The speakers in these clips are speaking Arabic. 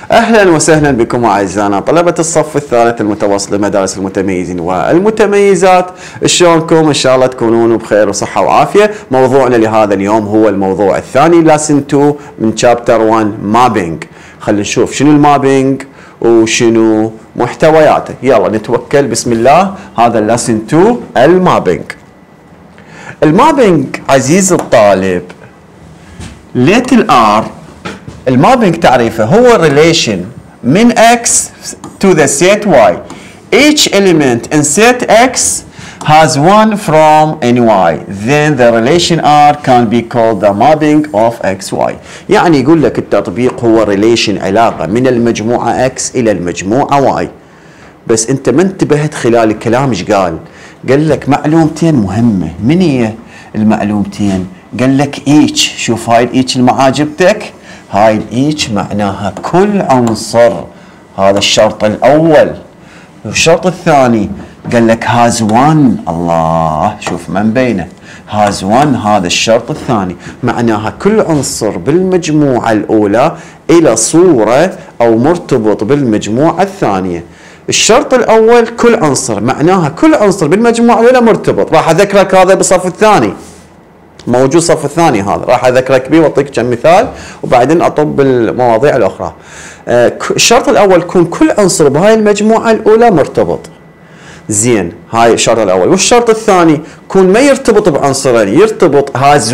أهلا وسهلا بكم أعزائنا طلبة الصف الثالث المتوسط لمدارس المتميزين والمتميزات. شلونكم؟ إن شاء الله تكونون بخير وصحة وعافية. موضوعنا لهذا اليوم هو الموضوع الثاني لسن 2 من شابتر 1 مابينج. خلينا نشوف شنو المابينج وشنو محتوياته. يلا نتوكل بسم الله. هذا لسن 2 المابينج. المابينج عزيز الطالب little r. المابينج تعريفه هو relation من x to the set y. Each element in set x has one from any y. Then the relation r can be called the mapping of xy. يعني يقول لك التطبيق هو relation علاقة من المجموعة x إلى المجموعة y. بس أنت ما انتبهت خلال الكلام إيش قال؟ قال لك معلومتين مهمة. من هي المعلومتين؟ قال لك each. شوف هاي each المعاجبتك. هاي each معناها كل عنصر. هذا الشرط الأول. والشرط الثاني قال لك has one. الله شوف من بينه has one. هذا الشرط الثاني معناها كل عنصر بالمجموعة الأولى إلى صورة أو مرتبط بالمجموعة الثانية. الشرط الأول كل عنصر معناها كل عنصر بالمجموعة الأولى مرتبط. راح أذكرك هذا بالصف الثاني، موجود صف الثاني هذا، راح اذكرك به واعطيك كم مثال وبعدين اطب بالمواضيع الاخرى. الشرط الاول يكون كل عنصر بهاي المجموعه الاولى مرتبط. زين، هاي الشرط الاول. والشرط الثاني يكون ما يرتبط بعنصرين، يرتبط has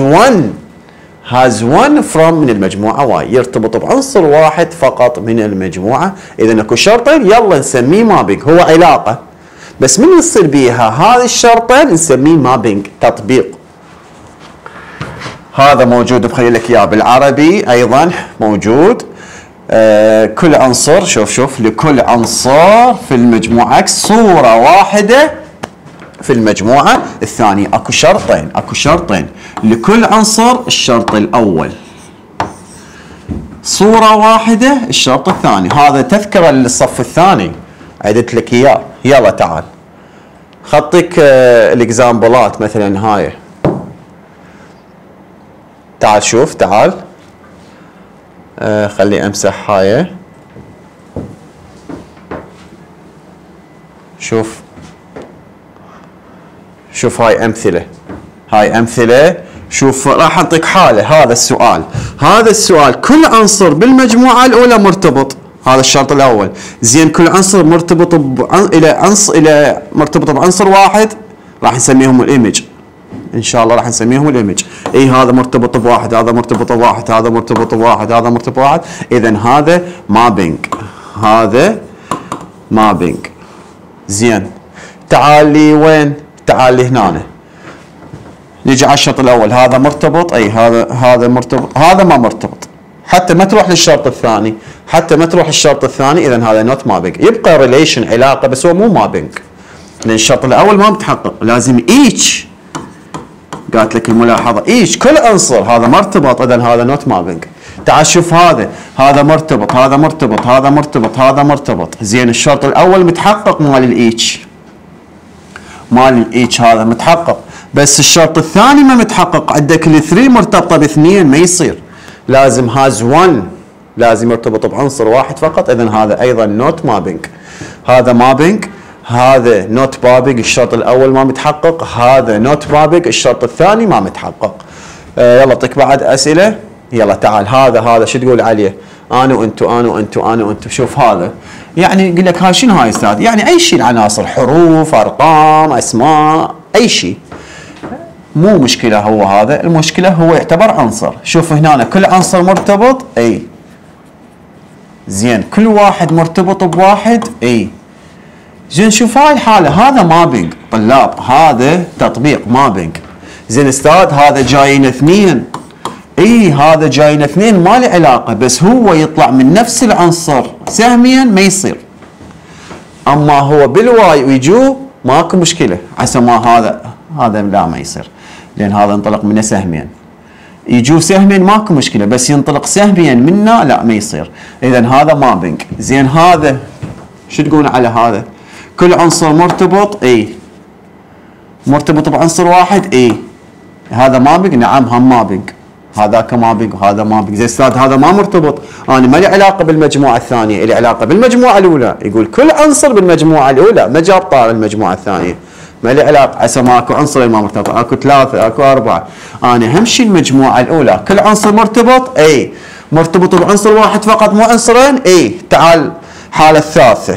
one from من المجموعه واي، يرتبط بعنصر واحد فقط من المجموعه. اذا اكو شرطين يلا نسميه مابينج، هو علاقه بس من يصير بيها هذه الشرطين نسميه مابينج، تطبيق. هذا موجود بخلي لك اياه بالعربي ايضا موجود. كل عنصر شوف لكل عنصر في المجموعة صورة واحدة في المجموعة الثانية. اكو شرطين لكل عنصر. الشرط الاول صورة واحدة، الشرط الثاني. هذا تذكره للصف الثاني عدت لك اياه. يلا تعال خطيك الاكزامبلات مثلا هاي. تعال شوف تعال. خلي امسح هاي. شوف هاي امثله. شوف راح اعطيك حاله. هذا السؤال كل عنصر بالمجموعه الاولى مرتبط. هذا الشرط الاول. زين كل عنصر مرتبط الى مرتبط بعنصر واحد، راح نسميهم الايمج. ان شاء الله راح نسميهم الايمج. اي هذا مرتبط بواحد، هذا مرتبط بواحد، هذا مرتبط بواحد، هذا مرتبط بواحد. اذا هذا مابينج. زين تعال لي وين؟ تعال لي هنا. نجي على الشرط الاول. هذا مرتبط، اي هذا مرتبط، هذا ما مرتبط. حتى ما تروح للشرط الثاني، اذا هذا نوت مابينج. يبقى ريليشن علاقه بس هو مو مابينج، لان الشرط الاول ما متحقق. لازم ايتش. قالت لك الملاحظة ايش كل عنصر هذا مرتبط، اذا هذا نوت مابينج. تعال شوف هذا مرتبط. زين الشرط الاول متحقق مال الايتش هذا متحقق، بس الشرط الثاني ما متحقق. عندك الثري مرتبطة باثنين، ما يصير. لازم هاز 1، لازم يرتبط بعنصر واحد فقط. اذا هذا ايضا نوت مابينج. هذا مابينج، هذا نوت مابينج. الشرط الاول ما متحقق. هذا نوت مابينج، الشرط الثاني ما متحقق. يلا اعطيك بعد اسئله. يلا تعال. هذا شو تقول عليه؟ انا وانتو. شوف هذا يعني يقول لك هاي شنو هاي استاذ؟ يعني اي شيء، العناصر حروف ارقام اسماء اي شيء، مو مشكله. هو هذا المشكله، هو يعتبر عنصر. شوف هنا كل عنصر مرتبط. اي زين كل واحد مرتبط بواحد. اي زين شوف هاي الحالة. هذا مابينج طلاب، هذا تطبيق مابينج. زين استاذ هذا جايين اثنين. اي هذا جايين اثنين ما له علاقة، بس هو يطلع من نفس العنصر سهميا ما يصير. اما هو بالواي ويجو ماكو مشكلة. عسى ما هذا لا ما يصير، لان هذا انطلق منه سهميا. يجو سهمين ماكو مشكلة، بس ينطلق سهميا منا لا ما يصير. اذا هذا مابينج. زين هذا شو تقول على هذا؟ كل عنصر مرتبط. اي مرتبط بعنصر واحد. اي هذا مابينج. نعم هم مابينج. هذاك مابينج وهذا مابينج. زين استاذ هذا ما مرتبط، انا ما لي علاقه بالمجموعه الثانيه، لي علاقه بالمجموعه الاولى. يقول كل عنصر بالمجموعه الاولى، ما جاب طار المجموعه الثانيه، ما لي علاقه. عسى ما اكو عنصرين ما مرتبط، اكو ثلاثه اكو اربعه، انا اهم شيء المجموعه الاولى. كل عنصر مرتبط، اي مرتبط بعنصر واحد فقط مو عنصرين. اي تعال الحاله الثالثه.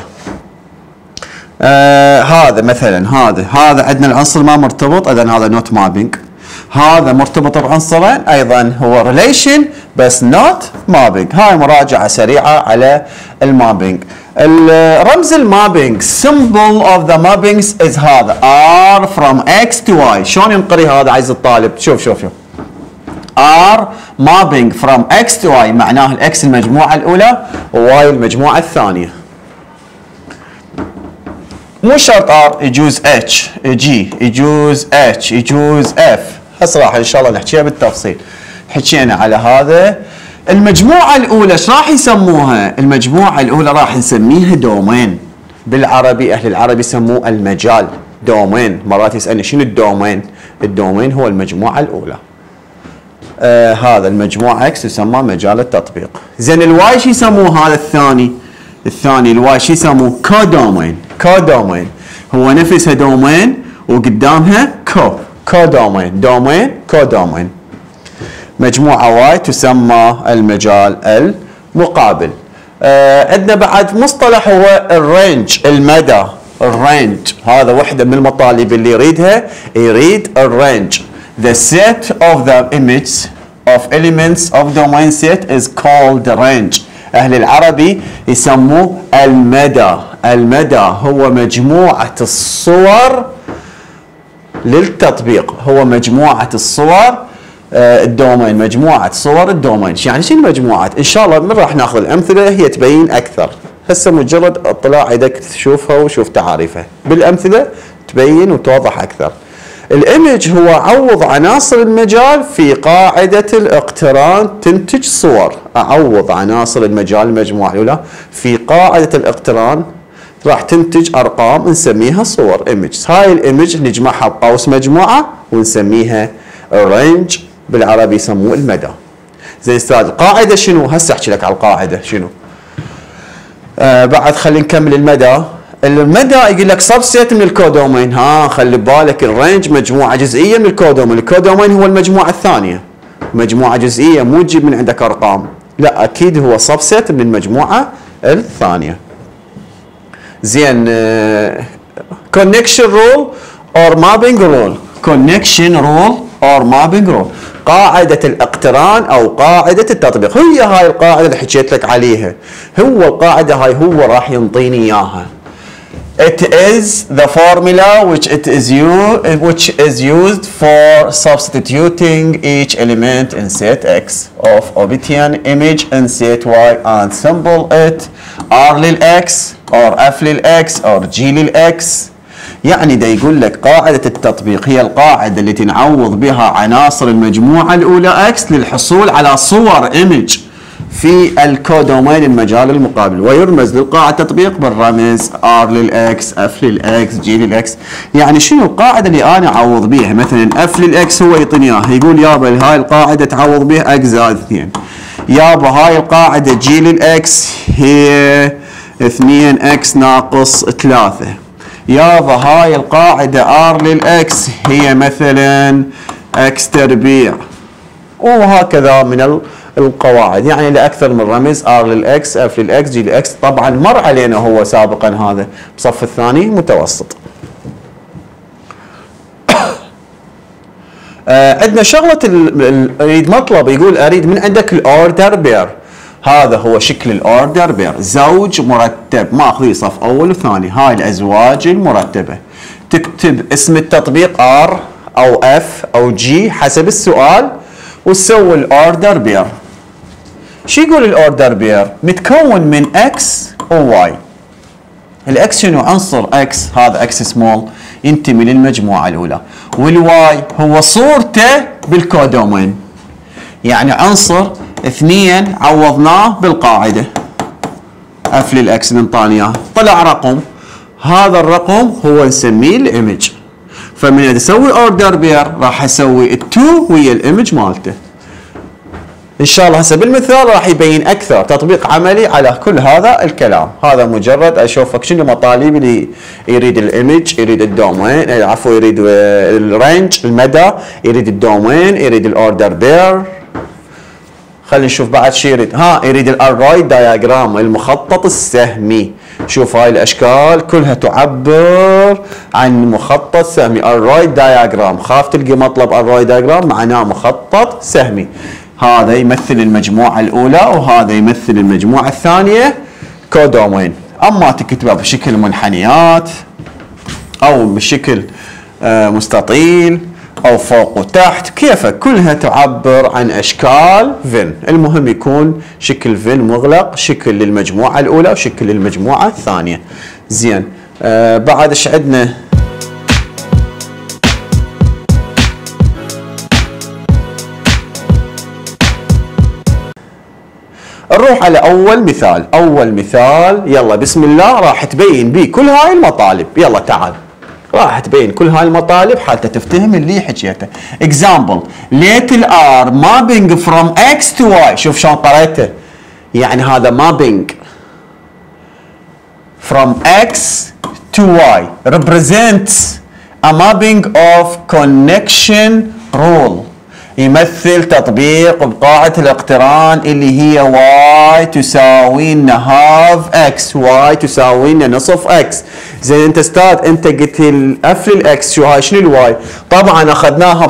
هذا مثلا هذا عندنا العنصر ما مرتبط، اذا هذا نوت مابينج. هذا مرتبط بعنصرين ايضا هو ريليشن بس نوت مابينج. هاي مراجعه سريعه على المابينج. رمز المابينج symbol of the mappings is هذا R from X to Y. شلون ينقري هذا عزيزي الطالب؟ شوف R mapping from X to Y معناه الإكس المجموعة الأولى وواي المجموعة الثانية. مو شرط R، يجوز H، يجوز H، يجوز F. هسه راح إن شاء الله نحكيها بالتفصيل. حكينا على هذا. المجموعة الأولى ايش راح يسموها؟ المجموعة الأولى راح نسميها دومين. بالعربي أهل العربي يسموه المجال، دومين. مرات يسألني شنو الدومين؟ الدومين هو المجموعة الأولى. هذا المجموعة X يسمى مجال التطبيق. زين الواي شو يسموه؟ هذا الثاني الواي شو يسموه؟ كودومين. كودومين هو نفسها دومين وقدامها كودومين. دومين كودومين. مجموعة واي تسمى المجال المقابل. عندنا بعد مصطلح هو الرينج، المدى. الرينج هذا وحدة من المطالب اللي يريدها، يريد الرينج. The set of the images of elements of domain set is called range. أهل العربي يسموه المدى. المدى هو مجموعة الصور للتطبيق، هو مجموعة الصور الدومين، مجموعة صور الدومين. يعني شنو مجموعات؟ إن شاء الله من راح ناخذ الأمثلة هي تبين أكثر. هسه مجرد اطلاع عندك تشوفها وشوف تعاريفها، بالأمثلة تبين وتوضح أكثر. الإيمج هو عوض عناصر المجال في قاعدة الاقتران تنتج صور. أعوض عناصر المجال المجموعة الأولى في قاعدة الاقتران راح تنتج أرقام نسميها صور إيمج. هاي الإيمج نجمعها بقوس مجموعة ونسميها الرينج، بالعربي يسموه المدى. زين استاذ القاعدة شنو؟ هسه احكي لك على القاعدة شنو. بعد خلينا نكمل المدى. المدى يقول لك سبسيت من الكودومين. خلي بالك الرينج مجموعة جزئية من الكودومين. الكودومين هو المجموعة الثانية، مجموعة جزئية، مو تجيب من عندك أرقام، لا أكيد هو سبسيت من المجموعة الثانية. زين connection rule or mapping rule. connection rule or mapping rule قاعدة الاقتران أو قاعدة التطبيق. هي هاي القاعدة اللي حكيت لك عليها، هو القاعدة هاي هو راح ينطيني إياها. It is the formula which is used for substituting each element in set X of Obitian image in set Y and symbol it R للX or F للX or G للX. يعني دا يقول لك قاعدة التطبيق هي القاعدة التي نعوض بها عناصر المجموعة الأولى X للحصول على صور إيمج في الكودومين المجال المقابل، ويرمز للقاعدة التطبيق بالرمز R للإكس، F للإكس، G للإكس. يعني شنو القاعدة اللي أنا أعوض بيها؟ مثلا F للإكس هو يعطيني إياه، يقول يابا هاي القاعدة تعوض بها X زائد 2. يابا هاي القاعدة G للإكس هي 2X ناقص 3. يابا هاي القاعدة R للإكس هي مثلا X تربيع، وهكذا من القواعد. يعني لأكثر من رمز R للإكس، F للإكس، G للإكس. طبعا مر علينا هو سابقا هذا بصف الثاني متوسط. عندنا شغلة اريد مطلب، يقول اريد من عندك الاوردر بير. هذا هو شكل الاوردر بير، زوج مرتب ماخذ صف اول وثاني. هاي الازواج المرتبة. تكتب اسم التطبيق R او F او G حسب السؤال وتسوي الاوردر بير. شو يقول الاوردر بير؟ متكون من X و Y. الاكس شنو؟ عنصر اكس، هذا اكس سمول ينتمي للمجموعه الاولى، والواي هو صورته بالكودومين. يعني عنصر 2 عوضناه بالقاعده اف للاكس اللي انطاني اياه، طلع رقم، هذا الرقم هو نسميه الايمج. فمن اسوي اوردر بير راح اسوي ال2 ويا الايمج مالته. ان شاء الله هسه بالمثال راح يبين اكثر تطبيق عملي على كل هذا الكلام. هذا مجرد اشوفك شنو مطالب اللي يريد الايمج، يريد الدومين، عفوا يريد الرينج المدى، يريد الدومين، يريد الاوردر بير. خلينا نشوف بعد شيء يريد. يريد الارراي دايجرام المخطط السهمي. شوف هاي الاشكال كلها تعبر عن مخطط سهمي. الراي دايجرام، خاف تلقي مطلب الراي دايجرام معناه مخطط سهمي. هذا يمثل المجموعة الأولى وهذا يمثل المجموعة الثانية كودومين. أما تكتبها بشكل منحنيات أو بشكل مستطيل أو فوق وتحت كيفك، كلها تعبر عن أشكال فين. المهم يكون شكل فين مغلق، شكل للمجموعة الأولى وشكل للمجموعة الثانية. زين، بعد ايش عندنا؟ نروح على أول مثال. أول مثال يلا بسم الله راح تبين بيه كل هاي المطالب. يلا تعال، راح تبين كل هاي المطالب حتى تفتهم اللي حكيته. example let R mapping from X to Y. شوف شلون قريته، يعني هذا mapping from X to Y represents a mapping of connection rule. يمثل تطبيق بقاعدة الاقتران اللي هي y تساوي لنا half x، y تساوي لنا نصف x. زين انت استاذ انت قلت الاف للاكس، شو هاي شنو الواي؟ طبعا اخذناها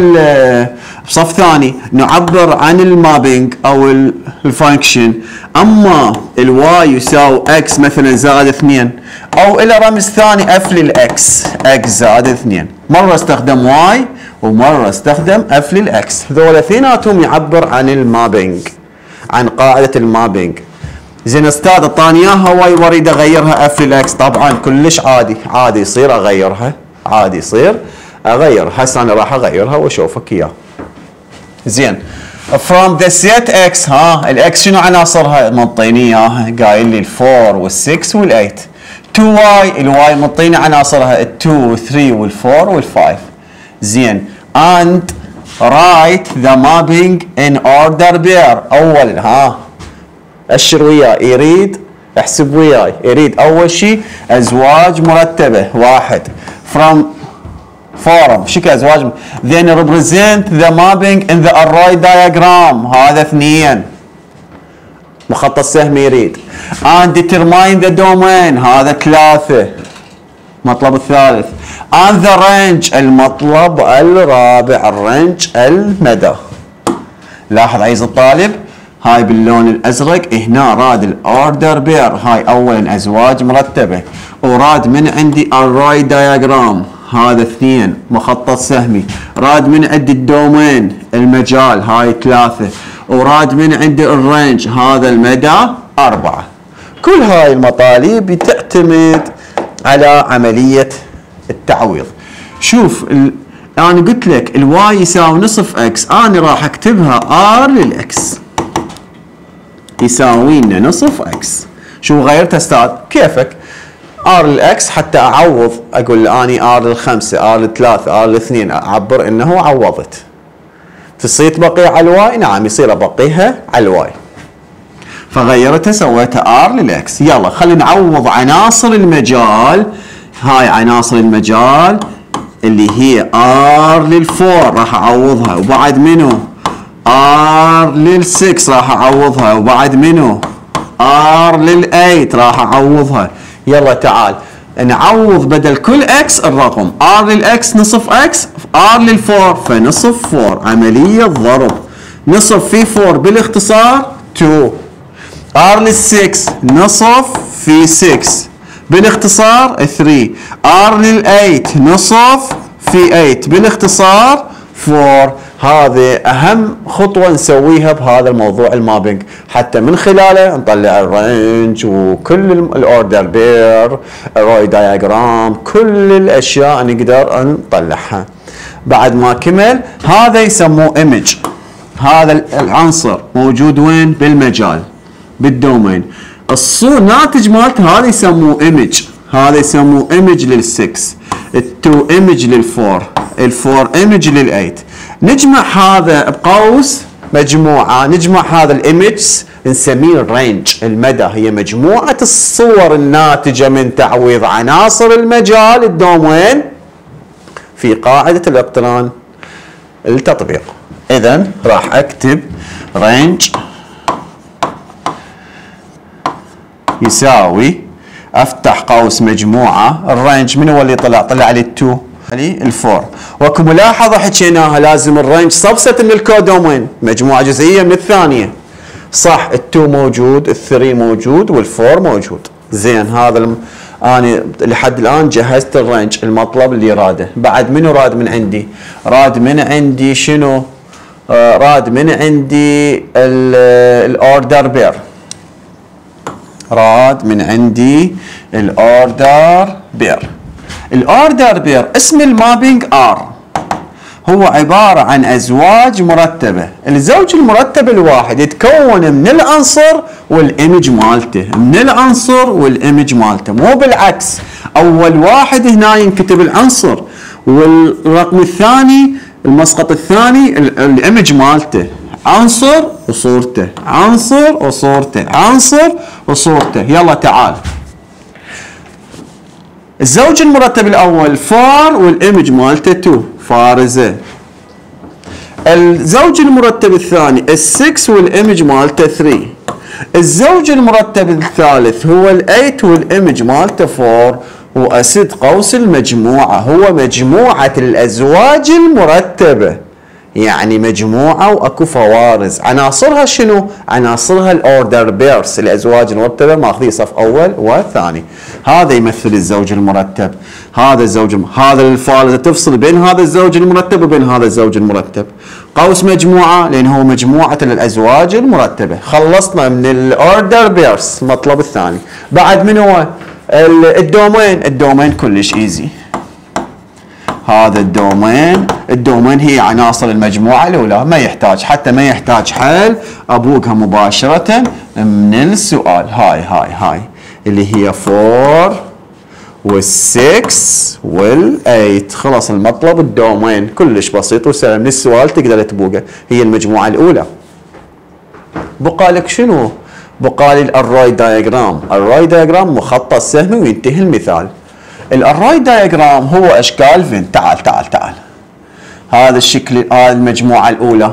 بصف ثاني نعبر عن المابينج او الفانكشن. اما الواي يساوي x مثلا زائد 2 او الى رمز ثاني اف للاكس x زائد 2. مره استخدم واي ومره استخدم اف للاكس. هذول اثنيناتهم يعبر عن المابينج، عن قاعده المابينج. زين استاذ اعطاني اياها واي واريد اغيرها اف للاكس. طبعا كلش عادي يصير اغيرها، عادي يصير اغير. هسه انا راح اغيرها واشوفك اياه. زين from the set x، الاكس شنو عناصرها؟ منطيني اياها، قايل لي ال4 وال6 وال8. to y، الواي منطيني عناصرها ال2 وال3 وال4 وال5. زين and write the mapping in order pair. اولا اشر وياي، يريد احسب وياي، يريد اول شيء ازواج مرتبه. واحد from forum، شكل ازواج. then represent the mapping in the array diagram، هذا 2 مخطط سهمي يريد. and determine the domain، هذا 3 مطلب الثالث. and the range، المطلب الرابع، الرينج المدى. لاحظ عزيزي الطالب هاي باللون الازرق هنا راد الاوردر بير، هاي اولا ازواج مرتبه، وراد من عندي الراي دايجرام هذا 2 مخطط سهمي، راد من عندي الدومين المجال هاي 3، وراد من عندي الرينج هذا المدى 4. كل هاي المطالب تعتمد على عمليه التعويض. شوف انا قلت لك الواي يساوي نصف اكس، انا راح اكتبها ار للاكس يساوي لنا نصف اكس. شو غيرتها استاذ؟ كيفك ار للاكس حتى اعوض، اقول اني ار لل5 ار لل3 ار لل2 اعبر انه عوضت. تصير تبقيها على الواي؟ نعم يصير ابقيها على الواي. فغيرتها سويتها ار للاكس. يلا خلينا نعوض عناصر المجال. هاي عناصر المجال اللي هي ار لل4 راح اعوضها، وبعد منو ار لل6 راح اعوضها، وبعد منو ار لل8 راح اعوضها. يلا تعال نعوض بدل كل اكس الرقم. ار للاكس نصف اكس، ار لل4 فنصف 4، عملية ضرب. نصف في 4 بالاختصار 2، ار لل6 نصف في 6 بالاختصار 3، ار لل8 نصف في 8 بالاختصار 4. هذه اهم خطوه نسويها بهذا الموضوع المابينج، حتى من خلاله نطلع الرينج وكل الاوردر بير، الراي دايجرام، كل الاشياء نقدر نطلعها. بعد ما كمل هذا يسموه ايمج. هذا العنصر موجود وين؟ بالمجال بالدومين. الناتج مالته هذا يسموه ايمج، هذا يسموه ايمج لل6، ال2 ايمج لل4، ال4 ايمج لل8. نجمع هذا بقوس مجموعة نجمع هذا الايمج نسميه الرينج، المدى، هي مجموعة الصور الناتجة من تعويض عناصر المجال الدومين في قاعدة الاقتران التطبيق. إذن راح أكتب رينج يساوي افتح قوس مجموعة، الرينج من هو اللي طلع لي 2 الفور، واكو ملاحظة حكيناها لازم الرينج سبست من الكودومين، مجموعة جزئية من الثانية. صح، ال2 موجود، ال3 موجود، وال4 موجود. زين، هذا انا لحد الان جهزت الرينج، المطلب اللي راده. بعد منو راد من عندي؟ راد من عندي شنو؟ راد من عندي الاوردر بير. راد من عندي الاوردر بير. الاوردر بير اسم المابينج ار، هو عبارة عن ازواج مرتبة. الزوج المرتب الواحد يتكون من العنصر والايمج مالته، من العنصر والايمج مالته، مو بالعكس. اول واحد هنا ينكتب العنصر، والرقم الثاني المسقط الثاني الايمج مالته، عنصر وصورته، عنصر وصورته، عنصر وصورته. يلا تعال. الزوج المرتب الاول 4 والايمج مالته 2، فارزه. الزوج المرتب الثاني ال6 والايمج مالته 3. الزوج المرتب الثالث هو ال8 والايمج مالته 4. واسد قوس المجموعه هو مجموعه الازواج المرتبه، يعني مجموعه واكو فوارز. عناصرها شنو؟ عناصرها الاوردر بيرس، الازواج المرتبه ماخذين صف اول وثاني. هذا يمثل الزوج المرتب، هذا الزوج هذا الفارزه تفصل بين هذا الزوج المرتب وبين هذا الزوج المرتب. قوس مجموعه لان هو مجموعه الازواج المرتبه. خلصنا من الاوردر بيرس، المطلب الثاني. بعد من هو؟ الدومين. الدومين كلش ايزي. هذا الدومين هي عناصر المجموعة الأولى، ما يحتاج حتى ما يحتاج حل، أبوقها مباشرة من السؤال. هاي اللي هي 4 وال6 وال8. خلاص المطلب الدومين كلش بسيط وسهل، من السؤال تقدر تبوقه، هي المجموعة الأولى. بقى لك شنو؟ بقى لي الأراي دايجرام. الأراي دايجرام مخطط سهمي وينتهي المثال. الأراي دايجرام هو اشكال فين. تعال هذا الشكل، هذه المجموعة الأولى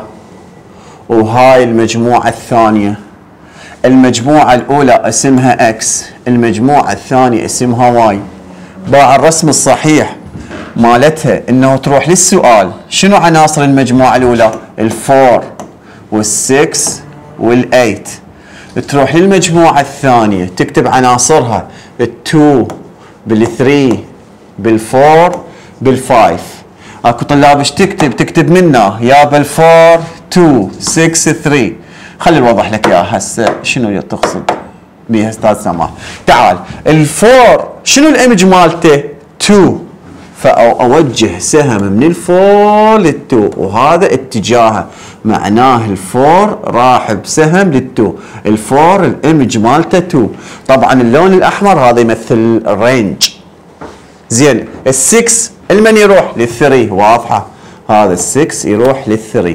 وهاي المجموعة الثانية. المجموعة الأولى اسمها اكس، المجموعة الثانية اسمها واي. باع الرسم الصحيح مالتها انه تروح للسؤال شنو عناصر المجموعة الأولى؟ ال4 وال6 وال8. تروح للمجموعة الثانية تكتب عناصرها ال2 بال3 بال4 بال5. اكو طلاب ايش تكتب منه؟ يا بال4 2 6 3. خلي اوضح لك اياها هسه شنو تقصد بيها استاذ سماح. تعال، ال4 شنو الايمج مالته؟ 2، فاوجه سهم من ال4 لل2 وهذا اتجاهه، معناه ال4 راح بسهم لل2. ال4 الايمج مالته 2. طبعا اللون الاحمر هذا يمثل الرينج. زين، ال6 المن يروح لل3، واضحه، هذا ال6 يروح لل3.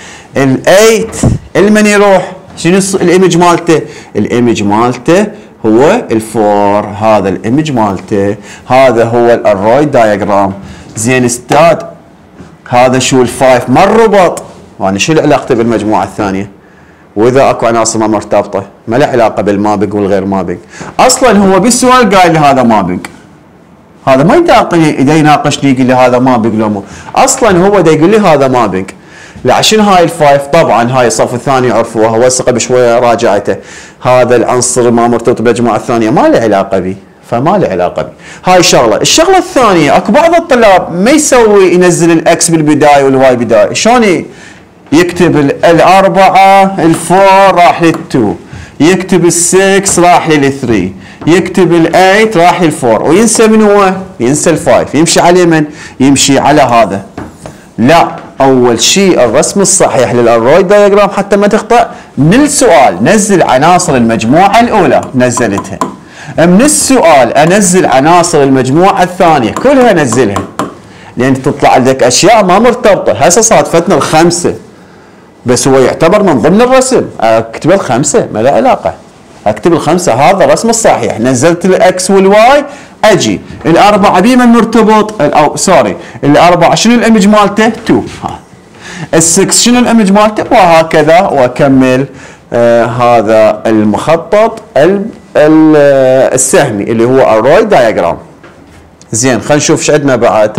ال8 المن يروح؟ شنو الايمج مالته؟ الايمج مالته هو ال4، هذا الايمج مالته، هذا هو الأراي دايجرام. زين استاذ، هذا شو ال5 ما الربط؟ وانا شو علاقته بالمجموعه الثانيه؟ واذا اكو عناصر ما مرتبطه ما له علاقه بالمابق والغير مابق. اصلا هو بالسؤال قايل لي هذا مابق، هذا ما يناقشني يقول لي هذا مابق لو مو، اصلا هو دا يقول لي هذا مابق. عشان هاي ال5 طبعا هاي الصف الثاني عرفوها، وثق بشويه راجعته. هذا العنصر ما مرتبط بالمجموعه الثانيه ما له علاقه به، فما له علاقه به. هاي شغله. الشغله الثانيه، اكو بعض الطلاب ما ينزل الاكس بالبدايه والواي بدايه. شلون يكتب ال4 ال4 راح لل2، يكتب ال6 راح لل3، يكتب ال8 راح لل4 وينسى من هو؟ ينسى ال5. يمشي على من؟ يمشي على هذا. لا، اول شيء الرسم الصحيح للأراي دايجرام حتى ما تخطأ، من السؤال نزل عناصر المجموعة الأولى، نزلتها. من السؤال انزل عناصر المجموعة الثانية كلها نزلها، لان تطلع عندك اشياء ما مرتبطة. هسه صادفتنا ال5 بس هو يعتبر من ضمن الرسم. اكتب الخمسه ما له علاقه، اكتب الخمسه هذا الرسم الصحيح. نزلت الاكس والواي، اجي الاربعه بمن مرتبط؟ او سوري الاربعه شنو الايمج مالته؟ 2. ال6 شنو الايمج مالته؟ وهكذا واكمل. هذا المخطط السهمي اللي هو الروي دايجرام. زين خلينا نشوف ايش عندنا بعد.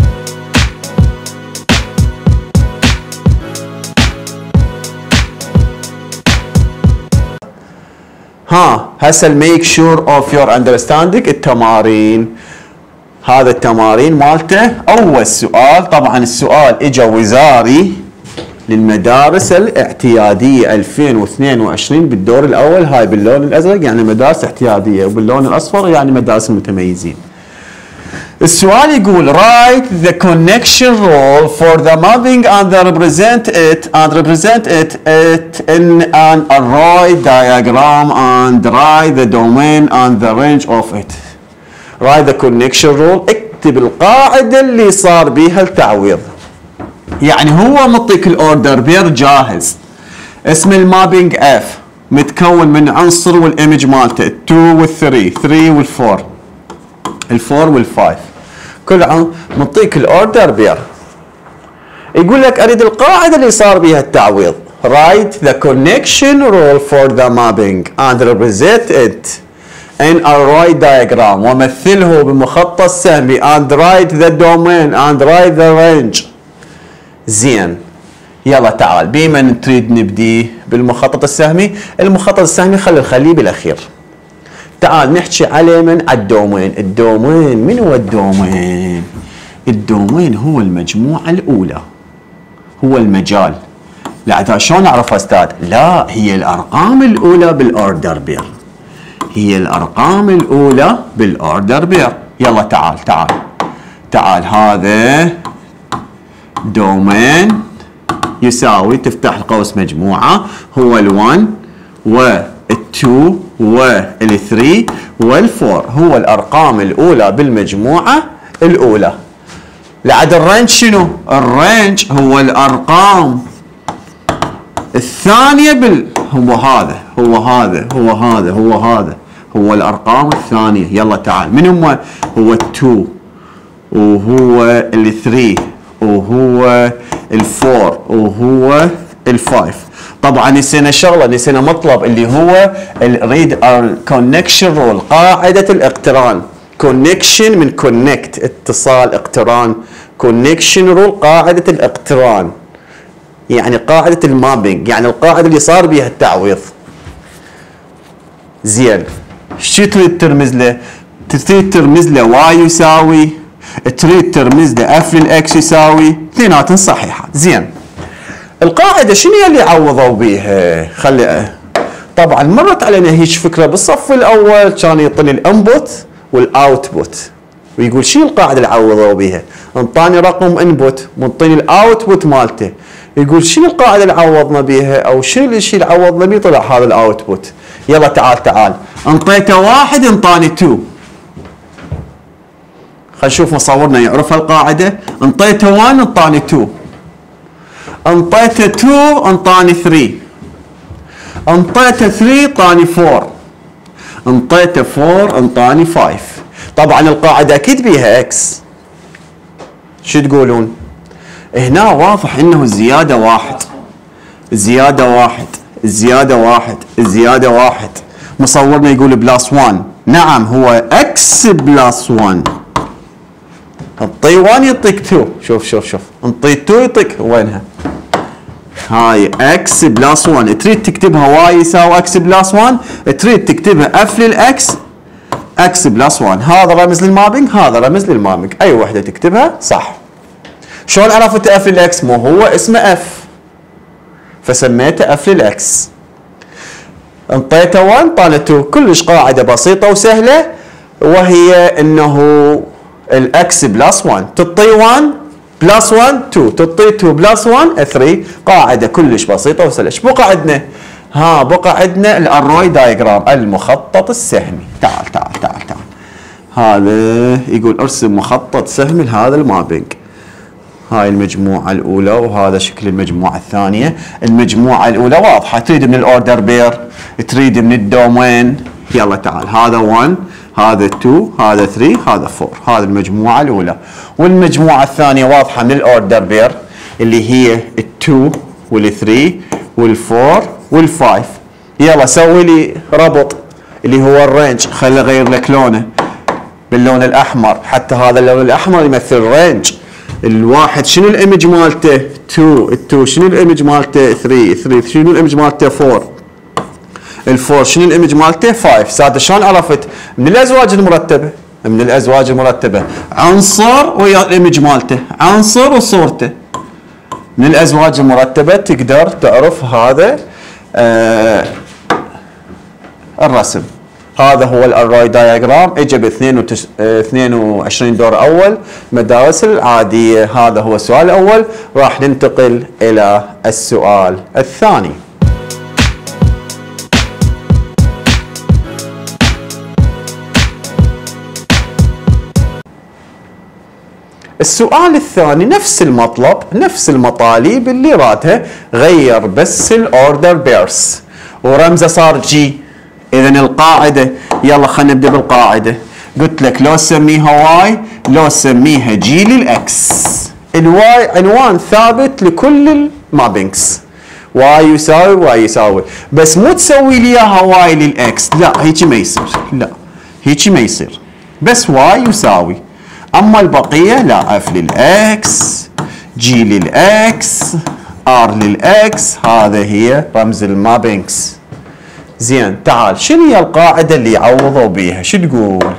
هسه الميك شور اوف يور اندرستاندينج التمارين. هذا التمارين مالته. اول سؤال، طبعا السؤال اجى وزاري للمدارس الاعتياديه 2022 بالدور الاول، هاي باللون الازرق يعني مدارس اعتياديه، وباللون الاصفر يعني مدارس المتميزين. السؤال يقول write the connection rule for the mapping and represent it in an array diagram and write the domain and the range of it. write the connection rule. اكتب القاعدة اللي صار بيها التعويض. يعني هو مطيك الاوردر بير جاهز. اسم المابينج اف متكون من عنصر والايمج مالته 2 وال 3 3 وال 4 الفور والفايف، كل مطيك الاوردر بير. يقول لك اريد القاعده اللي صار بها التعويض. write the connection rule for the mapping and represent it in a array diagram ومثله بمخطط سهمي and write the domain and write the range. زين يلا تعال بمن تريد نبدي؟ بالمخطط السهمي. المخطط السهمي خليه بالاخير. تعال نحكي عليه على الدومين. الدومين من هو الدومين؟ الدومين هو المجموعة الأولى، هو المجال. لا شلون أعرف أستاذ؟ لا هي الأرقام الأولى بالأوردر بير، هي الأرقام الأولى بالأوردر بير. يلا تعال هذا دومين يساوي، تفتح القوس مجموعة، هو ال1 وال2 وال3 وال4 هو الارقام الاولى بالمجموعه الاولى. لعد الرينج شنو؟ الرينج هو الارقام الثانيه هو الارقام الثانيه. يلا تعال من هم؟ هو ال2 وهو ال3 وهو ال4 وهو ال5. طبعا نسينا مطلب اللي هو الريد كونكشن رول، قاعده الاقتران. كونكشن من كونكت اتصال، اقتران. كونكشن رول قاعده الاقتران، يعني قاعده المابينج، يعني القاعده اللي صار بها التعويض. زين شو تريد ترمز له؟ تريد ترمز له واي يساوي، تريد ترمز له اف للاكس يساوي، اثنيناتهم صحيحات. زين القاعدة شنو اللي عوضوا بيها؟ طبعا مرت علينا هيك فكرة بالصف الأول، كان يعطيني الانبوت والاوتبوت ويقول شنو القاعدة اللي عوضوا بيها؟ انطاني رقم انبوت وانطيني الاوتبوت مالته، يقول شنو القاعدة اللي عوضنا بيها أو شنو الشيء اللي عوضنا بيه؟ طلع هذا الاوتبوت. يلا تعال انطيته 1 انطاني 2. خلينا نشوف مصورنا يعرف القاعدة. انطيته 1 انطاني 2، انطيته 2 انطاني 3، انطيته 3 انطاني 4، انطيته 4 انطاني 5. طبعا القاعدة اكيد بيها اكس. شو تقولون؟ هنا واضح انه الزيادة 1 الزيادة 1 مصورنا يقول بلس 1. نعم هو اكس بلس 1. انطي 1 يعطيك 2. شوف انطي 2 يعطيك وينها؟ هاي اكس بلس 1. تريد تكتبها واي يساوي اكس بلس 1، تريد تكتبها اف للاكس اكس بلس 1. هذا رمز للمابينج، هذا رمز للمابينج، اي وحده تكتبها صح. شلون عرفت اف للاكس؟ مو هو اسمه اف فسميته اف للاكس. انطيته 1 طالع 2. كلش قاعده بسيطه وسهله، وهي انه الاكس بلس 1 تعطي 1 بلس 1 2، تعطي 2 بلس 1 3. قاعده كلش بسيطه وسهله. ايش بقى عندنا؟ بقى عندنا الاري دايجرام، المخطط السهمي. تعال هذا يقول ارسم مخطط سهمي لهذا المابينج. هاي المجموعة الأولى وهذا شكل المجموعة الثانية. المجموعة الأولى واضحة، تريد من الأوردر بير، تريد من الدومين. يلا تعال، هذا 1 هذا 2 هذا 3 هذا 4، هذا المجموعة الأولى. والمجموعة الثانية واضحة من الأوردر بير اللي هي ال2 وال3 وال4 وال5. يلا سوي لي ربط اللي هو الرينج. خلي أغير لك لونه باللون الأحمر، حتى هذا اللون الأحمر يمثل الرينج. الواحد شنو الايمج مالته؟ 2 ال2 شنو الايمج مالته؟ 3 شنو الايمج مالته؟ 4 ال4 شنو الايمج مالته؟ 5. سادة شلون عرفت؟ من الازواج المرتبه، من الازواج المرتبه عنصر ويا الايمج مالته، عنصر وصورته. من الازواج المرتبه تقدر تعرف هذا الرسم. هذا هو الارراي دايجرام، اجى ب 22 دور اول مدارس العاديه. هذا هو السؤال الاول. راح ننتقل الى السؤال الثاني. السؤال الثاني نفس المطلب، نفس المطالب اللي راتها، غير بس الاوردر بيرس ورمزه صار جي. اذا القاعده، يلا خلينا نبدا بالقاعده. قلت لك لو سميها واي لو سميها جي للاكس. الواي عنوان ثابت لكل المابينكس، واي يساوي واي يساوي، بس مو تسوي لي اياها واي للاكس، لا هيجي ما يصير، لا هيجي ما يصير، بس واي يساوي. اما البقيه لا، اف للاكس، جي للاكس، ار للاكس، هذا هي رمز المابينكس. زين تعال، شنو هي القاعده اللي يعوضوا بيها؟ شو تقول؟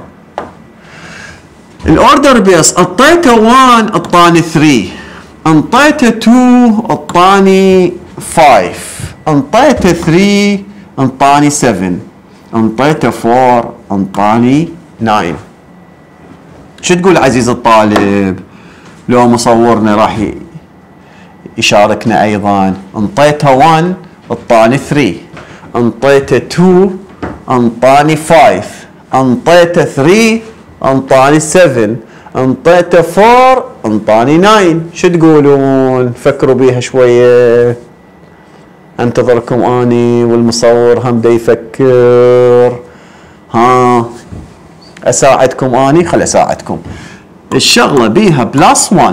الاوردر بيس اعطيته 1 اعطاني 3، انطيته 2 اعطاني 5، انطيته 3 انطاني 7، انطيته 4 انطاني 9. شو تقول عزيز الطالب؟ لو مصورنا راح يشاركنا ايضا. انطيته 1 اعطاني 3، انطيته 2 انطاني 5، انطيته 3 انطاني 7، انطيته 4 انطاني 9. شو تقولون؟ فكروا بيها شويه. انتظركم اني والمصور هم دا يفكر. ها اساعدكم اني، خل اساعدكم. الشغله بيها بلس 1،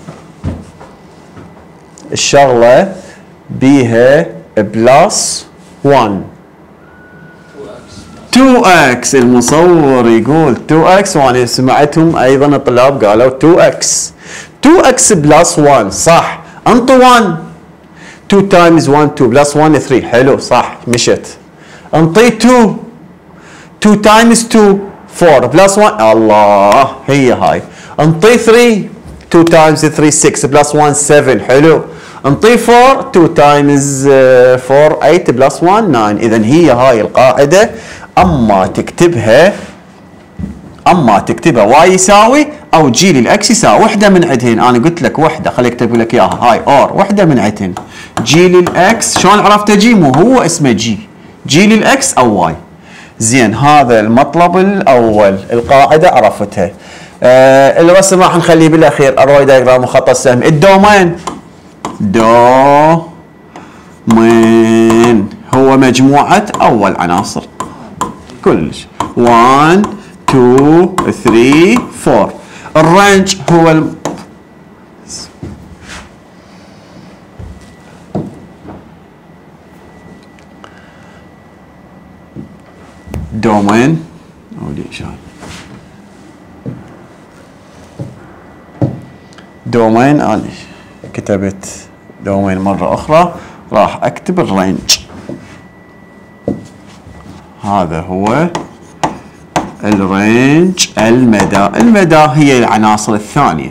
الشغله بيها بلس 1. 2x المصور يقول 2x، وانا سمعتهم ايضا الطلاب قالوا 2x. 2x بلس 1 صح. انطوا 1، 2 تايمز 1 2 بلس 1 3، حلو صح مشت. انطي 2، 2 تايمز 2 4 بلس 1، الله هي هاي. انطي 3، 2 تايمز 3 6 بلس 1 7، حلو. انطي 4، 2 تايمز 4 8 بلس 1 9. اذا هي هاي القاعده. اما تكتبها واي يساوي او جي للاكس يساوي، وحده من عندهن. انا قلت لك وحده، خليك اكتب لك اياها هاي اور، وحده من عندهن. جي للاكس شلون عرفت جي؟ مو هو اسمه جي، جي للاكس او واي. زين هذا المطلب الاول، القاعده عرفتها. الرسم راح نخليه بالاخير، الروي دايجرام وخط السهم. الدومين، دومين هو مجموعه اول عناصر كلش، 1 2 3 4. الرينج هو دومين. دومين انا كتبت دومين مره اخرى، راح اكتب الرينج. هذا هو الرينج، المدى. المدى هي العناصر الثانيه.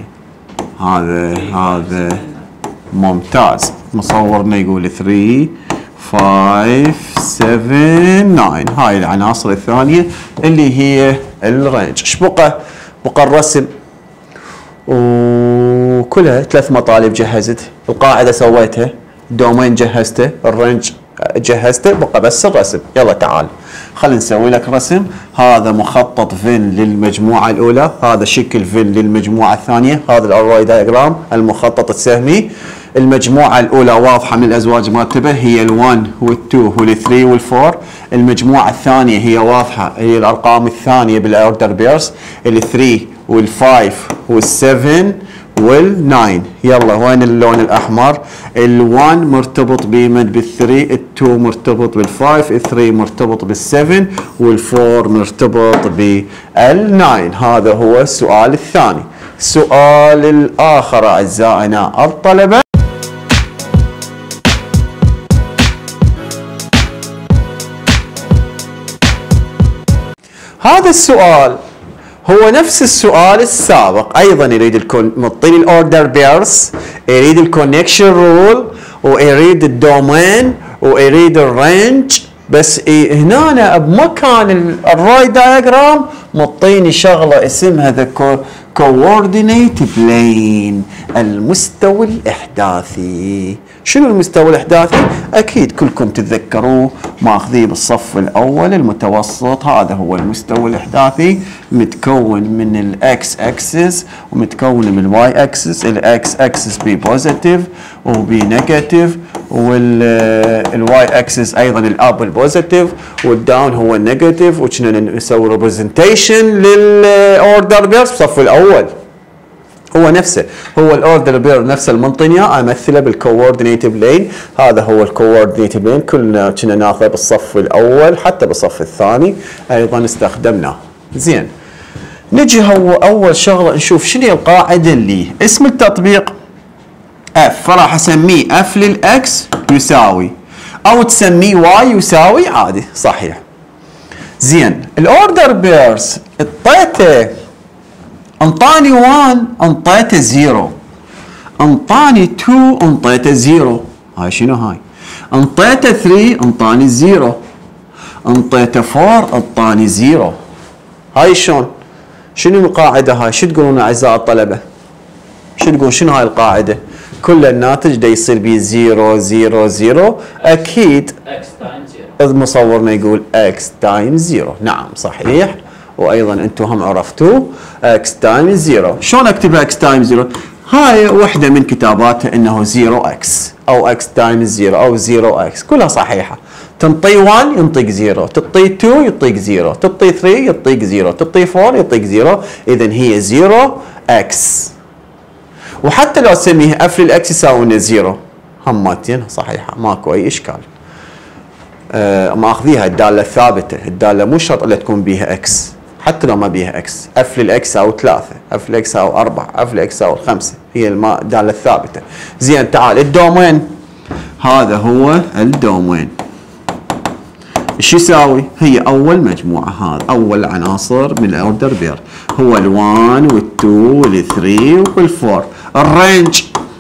هذا ممتاز. مصورنا يقول 3 5 7 9. هاي العناصر الثانيه اللي هي الرينج. ايش بقى؟ بقى الرسم، وكلها 3 مطالب جهزت. القاعده سويتها، الدومين جهزته، الرينج جهزته بقى بس الرسم. يلا تعال خلينا نسوي لك رسم. هذا مخطط فين للمجموعة الأولى، هذا شكل فين للمجموعة الثانية، هذا الأرواي دايجرام المخطط السهمي. المجموعة الأولى واضحة من الأزواج مرتبة، هي ال1 وال2 وال3 وال4. المجموعة الثانية هي واضحة، هي الأرقام الثانية بالأوردر بيرس، ال3 وال5 وال7 وال9. يلا وين اللون الأحمر؟ ال1 مرتبط بمن بال3، ال2 مرتبط بال5، ال3 مرتبط بال7 وال4 مرتبط بال9. هذا هو السؤال الثاني. السؤال الآخر أعزائنا الطلبة، هذا السؤال هو نفس السؤال السابق، ايضا يريد معطيني الاوردر بيرس، يريد الكونكشن رول، ويريد الدومين، ويريد الرينج. بس هنا بمكان الراي دايجرام معطيني شغله اسمها ذا كوردينيت بلين، المستوى الاحداثي. شنو المستوى الاحداثي؟ اكيد كلكم تتذكروه، ماخذيه بالصف الاول المتوسط. هذا هو المستوى الاحداثي، متكون من الاكس اكسس ومتكون من الواي اكسس. الاكس اكسس بي بوزيتيف وبي نيجاتيف، والواي اكسس ايضا الاب البوزيتيف، والداون هو النيجاتيف. وكنا نسوي ريبرزنتيشن للاوردر بيرس بالصف الاول. هو نفسه، هو الاوردر بير نفس المنطقه امثله بالكوردينيت بلين. هذا هو الكوردينيت بلين، كلنا كنا ناخذه بالصف الاول، حتى بالصف الثاني ايضا استخدمناه. زين، نجي هو اول شغله نشوف شنو هي القاعده اللي اسم التطبيق اف، فراح اسميه اف للاكس يساوي، او تسميه واي يساوي عادي صحيح. زين، الاوردر بيرز اعطيته، انطاني 1 انطيته 0، انطاني 2 انطيته 0، هاي شنو هاي؟ انطيته 3 انطاني 0، انطيته 4 انطاني 0. هاي شلون؟ شنو القاعده هاي؟ شو تقولون اعزائي الطلبه؟ شو تقول شنو هاي القاعده؟ كل الناتج دا يصير بيه 0 0 0، اكيد اكس تايم 0. مصورنا يقول اكس تايم 0. نعم صحيح، وايضا انتم هم عرفتوا اكس تايم 0. شلون اكتبها اكس تايم 0؟ هاي وحده من كتاباتها انه 0 اكس او اكس تايم 0 او 0 اكس، كلها صحيحه. تنطي 1 ينطيك 0، تطي 2 يعطيك 0، تطي 3 يعطيك 0، تطي 4 يعطيك 0. اذا هي 0 اكس. وحتى لو تسميها اف للاكس يساوي لنا 0، هماتين صحيحه، ماكو اي اشكال. ماخذيها الداله الثابته، الداله مو شرط الا تكون بيها اكس، حتى لو ما بيها اكس. اف للاكس او 3، اف للاكس او 4، اف للاكس او 5، هي الداله الثابته. زين تعال الدومين، هذا هو الدومين. ايش يساوي؟ هي اول مجموعه، هذا اول عناصر من الاوردر بير، هو ال1 وال2 وال3 وال4. الرينج،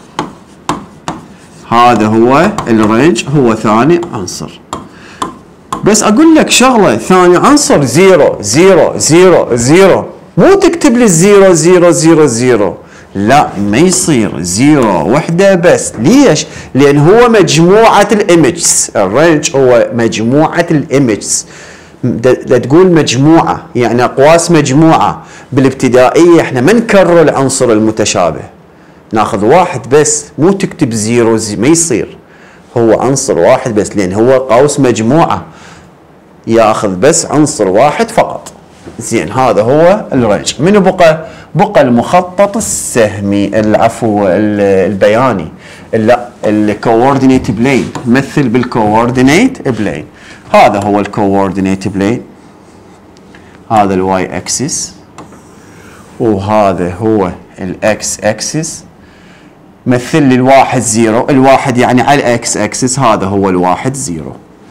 هذا هو الرينج، هو ثاني عنصر. بس اقول لك شغله، ثاني عنصر 0 0 0 0، مو تكتب لي 0 0 0 0، لا ما يصير 0 وحده بس. ليش؟ لان هو مجموعه الايمجز، الرينج هو مجموعه الايمجز. لا تقول مجموعه يعني اقواس مجموعه. بالابتدائيه احنا ما نكرر العنصر المتشابه، ناخذ واحد بس، مو تكتب 0 ما يصير. هو عنصر واحد بس، لان هو قوس مجموعه ياخذ بس عنصر واحد فقط. زين، هذا هو الرينج. منو بقى؟ بقى المخطط السهمي، العفو البياني، لا الكوردينيت بلين، مثل بالكوردينيت بلين. هذا هو الكوردينيت بلين، هذا الواي اكسس، وهذا هو الاكس اكسس. مثل لي الواحد 0، الواحد يعني على الاكس اكسس، هذا هو الواحد 0،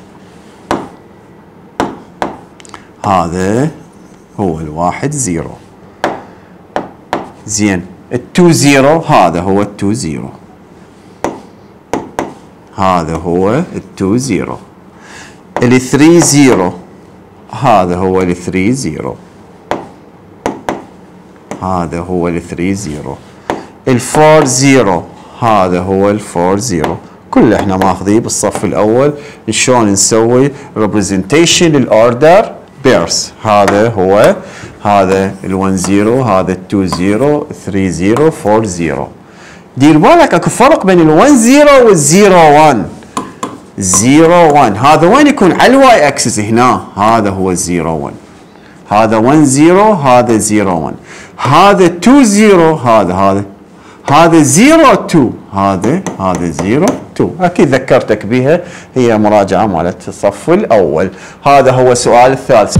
هذا هو الواحد 0. زين، ال2 0، هذا هو ال2 0، هذا هو ال2 0. ال3 0، هذا هو ال3 0، هذا هو ال3 0. ال4 0، هذا هو ال4 0. كله احنا ماخذيه بالصف الاول شلون نسوي representation للاوردر بيرز. هذا هو هذا ال1 0 هذا ال2 0 3 0 4 0. دير بالك اكو فرق بين ال1 0 وال0 1. 0 1 هذا وين يكون؟ على الواي اكسس هنا. هذا هو 0 1. هذا 1 0 هذا 0 1. هذا 2 0 هذا 0 2 هذا 0 2. اكيد ذكرتك بها، هي مراجعه مالت الصف الاول. هذا هو السؤال الثالث.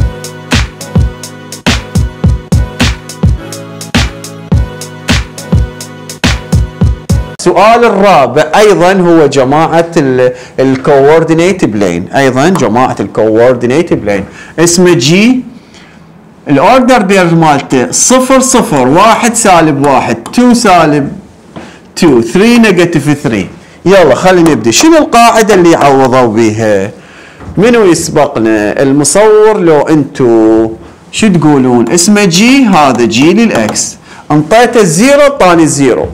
السؤال الرابع ايضا هو جماعه الكوردينيت بلين. ايضا جماعه الكوردينيت بلين اسمه جي. الاوردر بير مالته 0 0 1 سالب 1 2 سالب 2 3 نيجاتيف 3. يلا خلينا نبدا. شنو القاعده اللي عوضوا بيها؟ منو يسبقنا؟ المصور لو انتو شو تقولون؟ اسمه جي. هذا جي للاكس. انطيته 0 طاني 0.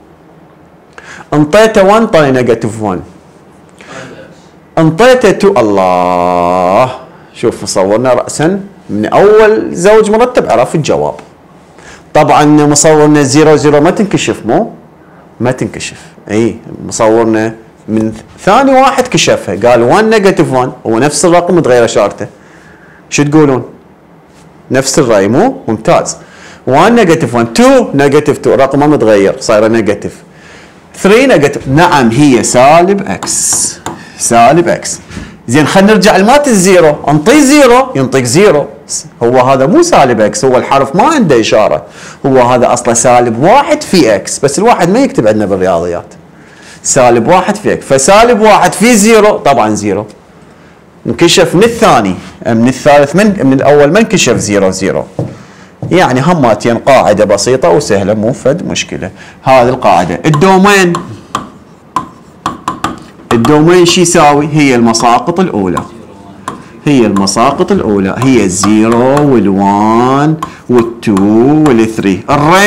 انطيته 1 طاني نيجاتيف 1. انطيته 2. الله، شوف مصورنا راسا من اول زوج مرتب عرف الجواب. طبعا مصورنا 0 0 ما تنكشف، ما تنكشف. اي مصورنا من ثاني واحد كشفها، قال 1 نيجاتيف 1 هو نفس الرقم متغير اشارته. شو تقولون؟ نفس الراي مو؟ ممتاز. 1 نيجاتيف 1 2 نيجاتيف 2 رقمه متغير صايره نيجاتيف 3 نيجاتيف. نعم هي سالب اكس. سالب اكس. زين خلينا نرجع لمات الزيرو. انطي زيرو ينطيك زيرو. هو هذا مو سالب اكس، هو الحرف ما عنده اشاره، هو هذا اصلا سالب 1 في اكس، بس الواحد ما يكتب عندنا بالرياضيات. سالب 1 في اكس، فسالب 1 في زيرو طبعا زيرو. انكشف من الثاني، من الثالث، من الاول ما انكشف 0 0. يعني هماتين قاعده بسيطه وسهله مو فد مشكله. هذه القاعده. الدومين شو يساوي؟ هي المساقط الاولى. هي المساقط الاولى هي 0 وال1 وال2 وال3.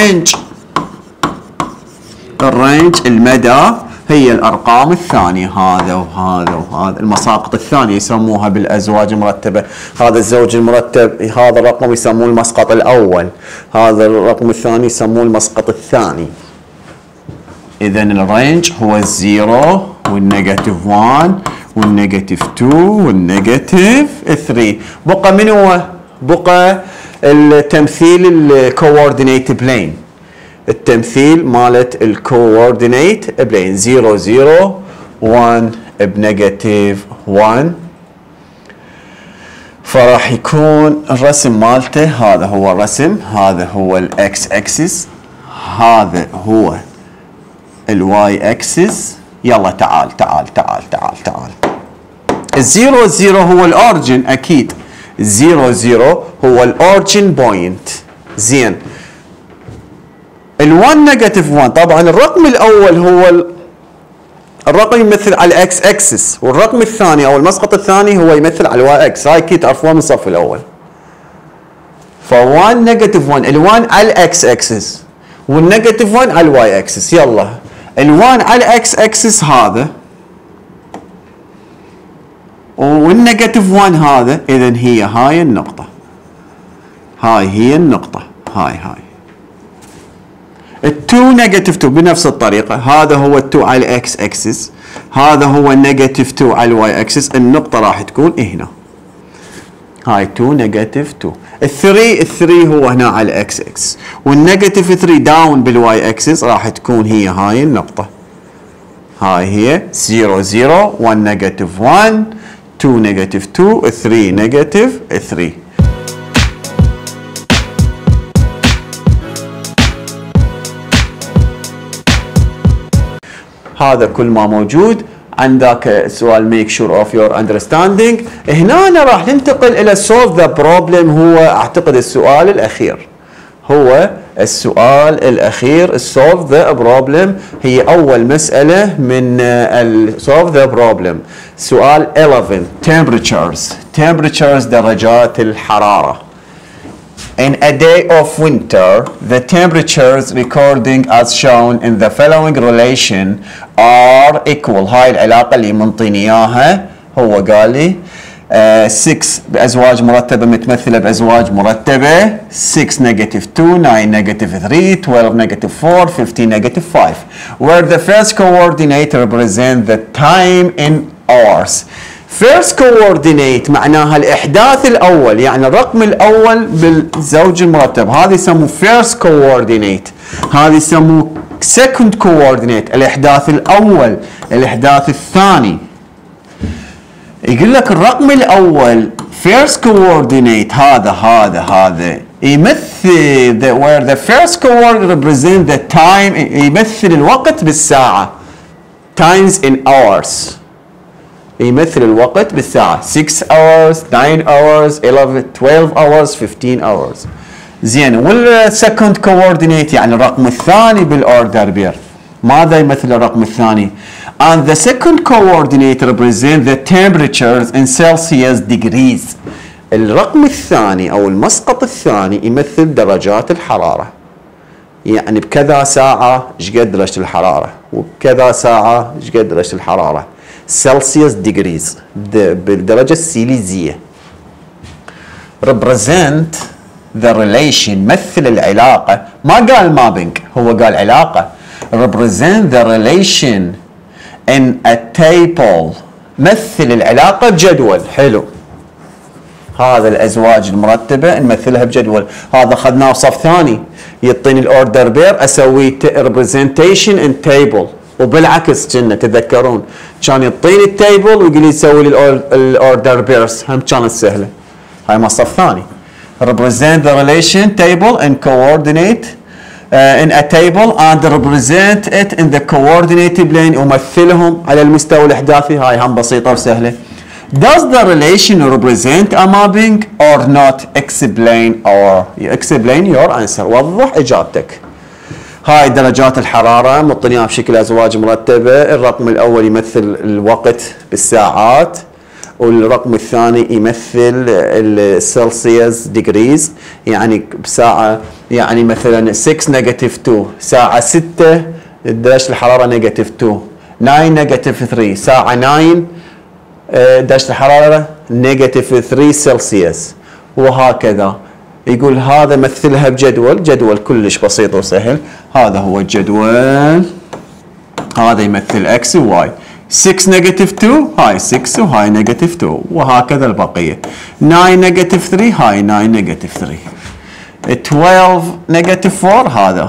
الرينج المدى هي الارقام الثانيه. هذا وهذا وهذا. المساقط الثانيه يسموها بالازواج المرتبه. هذا الزوج المرتب، هذا الرقم يسموه المسقط الاول، هذا الرقم الثاني يسموه المسقط الثاني. اذا الرينج هو 0 والنيجاتيف 1 والنيجاتيف 2 والنيجاتيف 3. بقى من هو؟ بقى التمثيل الكوردينيت بلين. التمثيل مالت الكوردينيت بلين 0 0 1 بنيجاتيف 1. فراح يكون الرسم مالته هذا هو الرسم. هذا هو الاكس اكسس، هذا هو الواي اكسس. يلا تعال تعال تعال تعال تعال. الزيرو 0 هو الاورجن اكيد. 0 0 هو الاورجن بوينت. زين. ال1 نيجاتيف 1 طبعا الرقم الاول هو الرقم يمثل على الاكس اكسس، والرقم الثاني او المسقط الثاني هو يمثل على الواي اكس. هاي اكيد تعرفوها من الصف الاول. ف1 نيجاتيف 1 ال1 على الاكس اكسس والنيجاتيف 1 على الواي اكسس. يلا ال1 على الاكس اكسس هذا والنيجاتيف 1 هذا. اذا هي هاي النقطة. هاي هي النقطة. هاي ال2 نيجاتيف 2 بنفس الطريقة. هذا هو ال2 على الاكس اكسس، هذا هو النيجاتيف 2 على الواي اكسس. النقطة راح تكون هنا. هاي 2 نيجاتيف 2. ال3 هو هنا على الاكس اكس، والنيجاتيف 3 داون بالواي اكسس راح تكون هي هاي النقطة. هاي هي 0 0 1 نيجاتيف 1 2 نيجاتيف 2 3 نيجاتيف 3. هذا كل ما موجود. عندك سؤال make sure of your understanding. هنا أنا راح ننتقل إلى solve the problem. هو أعتقد السؤال الأخير. هو السؤال الأخير solve the problem. هي أول مسألة من solve the problem. سؤال 11 temperatures درجات الحرارة. In a day of winter, the temperatures recording as shown in the following relation are equal. هاي العلاقة اللي منطيني إياها، هو قال لي 6 بأزواج مرتبة متمثلة بأزواج مرتبة، 6 negative 2 9 negative 3 12 negative 4 15 negative 5 where the first coordinate represent the time in hours. First coordinate معناها الإحداث الأول، يعني الرقم الأول بالزوج المرتب، هذا يسموه first coordinate. هذا يسموه second coordinate، الإحداث الأول. الإحداث الثاني يقول لك الرقم الأول first coordinate هذا يمثل where the first coordinate represent the time، يمثل الوقت بالساعة. times in hours، يمثل الوقت بالساعة. 6 hours 9 hours 11 12 hours 15 hours. زين، والسكند كوردينيت يعني الرقم الثاني بالاوردر بير، ماذا يمثل الرقم الثاني؟ and the second coordinate represent the temperatures in Celsius degrees. الرقم الثاني او المسقط الثاني يمثل درجات الحرارة، يعني بكذا ساعة ايش قد درجة الحرارة، وبكذا ساعة ايش قد درجة الحرارة. Celsius degrees بالدرجة السيليزية. represent the relation، مثل العلاقة، ما قال mapping، هو قال علاقة. represent the relation in a table، مثل العلاقة بجدول. حلو، هذا الأزواج المرتبة نمثلها بجدول. هذا أخذناه صف ثاني، يعطيني الأوردر بير أسوي representation in table، وبالعكس كنا تذكرون كان يعطيني التيبل ويقول لي سوي لي الاوردر بيرز، هم كانت سهله. هاي ما صف ثاني. represent the relation table and coordinate in a table and represent it in the coordinate plane، ومثلهم على المستوى الاحداثي. هاي هم بسيطه وسهله. Does the relation represent a mapping or not؟ explain your answer، وضح اجابتك. هاي درجات الحرارة مطلعها بشكل أزواج مرتبة. الرقم الأول يمثل الوقت بالساعات، والرقم الثاني يمثل السلسيوس ديجريز، يعني بساعة، يعني مثلا 6 نيجاتيف 2 ساعة 6 درجة الحرارة نيجاتيف 2، 9 نيجاتيف 3 ساعة 9 درجة الحرارة نيجاتيف 3 سلسيوس، وهكذا. يقول هذا مثلها بجدول، جدول كلش بسيط وسهل. هذا هو الجدول، هذا يمثل اكس وواي. 6 نيجاتيف 2 هاي 6 وهاي نيجاتيف 2، وهكذا البقية. 9 نيجاتيف 3 هاي 9 نيجاتيف 3. 12 نيجاتيف 4 هذا،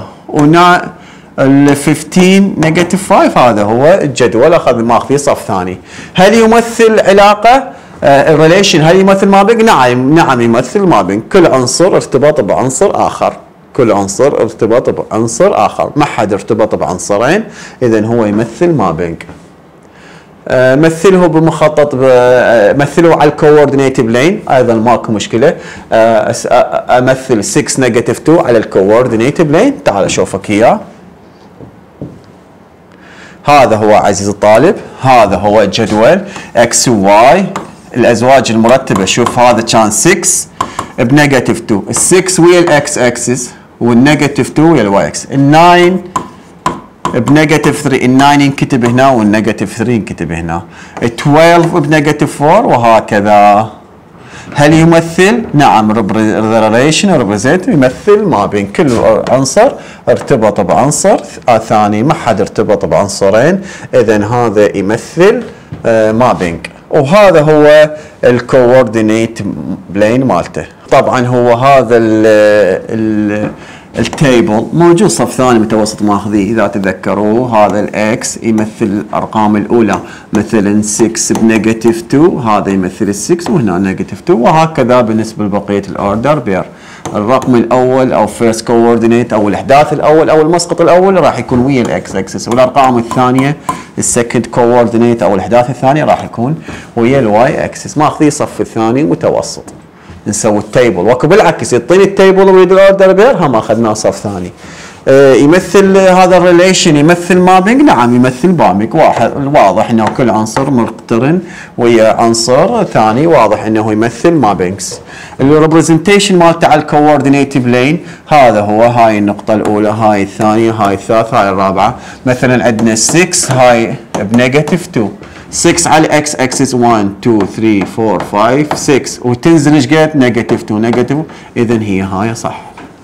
ال 15 نيجاتيف 5 هذا هو الجدول، ماخذيه صف ثاني. هل يمثل علاقة الريليشن؟ هل يمثل مابينج؟ نعم يمثل مابينج. كل عنصر ارتبط بعنصر آخر، كل عنصر ارتبط بعنصر آخر، ما حد ارتبط بعنصرين، إذا هو يمثل مابينج. مثله بمخطط، مثله على الكوردينيت بلين، ايضا ماكو مشكله. امثل 6 نيجاتيف 2 على الكوردينيت بلين، تعال اشوفك اياه. هذا هو عزيزي الطالب، هذا هو الجدول اكس وواي الازواج المرتبه. شوف هذا كان 6 بنيجاتيف 2، ال 6 ويا الاكس اكسس والنيجاتيف 2 ويا الواي اكس، ال 9 بنيجاتيف 3، ال 9 ينكتب هنا والنيجاتيف 3 ينكتب هنا، ال 12 بنيجاتيف 4 وهكذا. هل يمثل؟ نعم، ريليشن ريبريزنت يمثل ما بين كل عنصر ارتبط بعنصر ثاني، ما حد ارتبط بعنصرين، اذا هذا يمثل مابينج. وهذا هو الكوردينيت بلين مالته. طبعا هو هذا التيبل موجود صف ثاني متوسط ماخذيه اذا تذكروا. هذا الاكس يمثل الارقام الاولى، مثلا 6 بنيجاتيف 2، هذا يمثل ال6 وهنا نيجاتيف 2، وهكذا بالنسبه لبقيه الاوردر بير. الرقم الاول او فيرست كوردينيت او الاحداث الاول او المسقط الاول راح يكون ويا الاكس اكسس، والارقام الثانيه السكند كوردينيت او الاحداث الثانيه راح يكون ويا الواي اكسس. ماخذيه صف الثاني متوسط. نسوي التيبل، وبالعكس يعطيني التيبل ويريد الاوردر بير، هم اخذناه صف ثاني. يمثل هذا الريليشن يمثل مابينج؟ نعم يمثل مابينج. واضح انه كل عنصر مقترن ويا عنصر ثاني، واضح انه يمثل مابينجز. الريبرزنتيشن مالته على الكوردينيتيف لين هذا هو، هاي النقطة الأولى، هاي الثانية، هاي الثالثة، هاي الرابعة. مثلا عندنا 6 هاي بنيجاتيف 2، 6 على الاكس اكسس 1 2 3 4 5 6 وتنزل ايش قد؟ نيجاتيف 2 نيجاتيف، اذا هي هاي صح.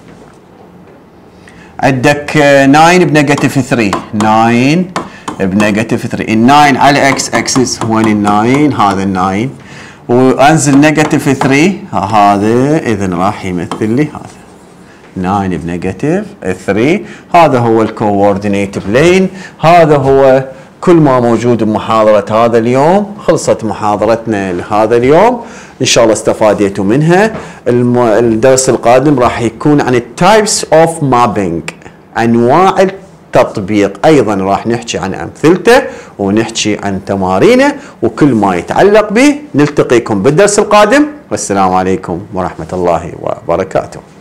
عندك 9 بنيجاتيف 3، 9 بنيجاتيف 3، ال 9 على اكس اكسس وين ال 9؟ هذا ال 9 وانزل نيجاتيف 3 هذا، اذا راح يمثل لي هذا 9 بنيجاتيف 3. هذا هو الكوردينيتيف لين. هذا هو كل ما موجود بمحاضرة هذا اليوم. خلصت محاضرتنا لهذا اليوم، إن شاء الله استفاديتوا منها. الدرس القادم راح يكون عن التايبس اوف مابينج، أنواع التطبيق. أيضا راح نحكي عن أمثلته ونحكي عن تمارينه وكل ما يتعلق به. نلتقيكم بالدرس القادم، والسلام عليكم ورحمة الله وبركاته.